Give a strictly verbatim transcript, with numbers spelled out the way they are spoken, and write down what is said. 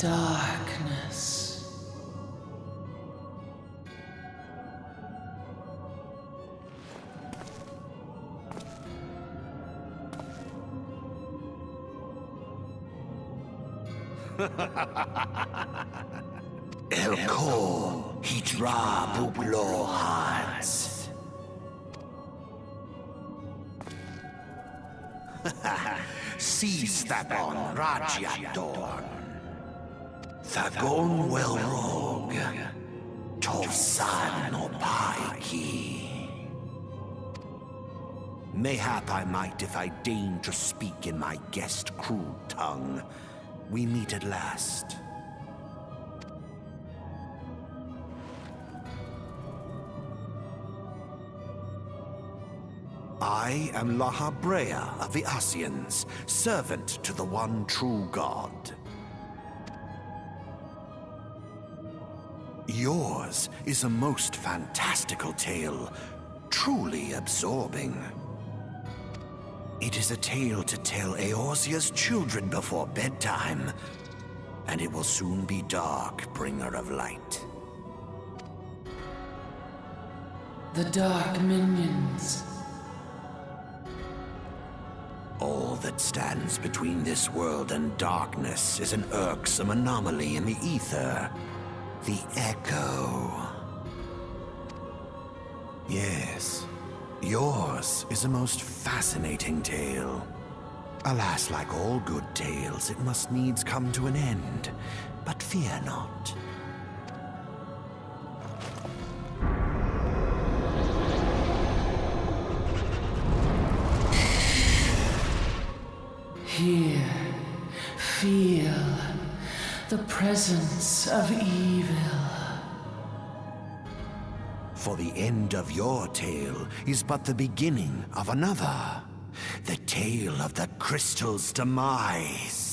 darkness. Elkor Hitra Buglo Hans. Seize Thabon Rajadorn. Thagon Welrog. Torsan Opaiki. Mayhap I might if I deign to speak in my guest crude tongue. We meet at last. I am Lahabrea of the Ascians, servant to the one true God. Yours is a most fantastical tale, truly absorbing. It is a tale to tell Eorzea's children before bedtime, and it will soon be dark, bringer of light. The Dark Minions. All that stands between this world and darkness is an irksome anomaly in the ether. The Echo. Yes, yours is a most fascinating tale. Alas, like all good tales, it must needs come to an end. But fear not. Here, feel the presence of evil. For the end of your tale is but the beginning of another. The tale of the crystal's demise.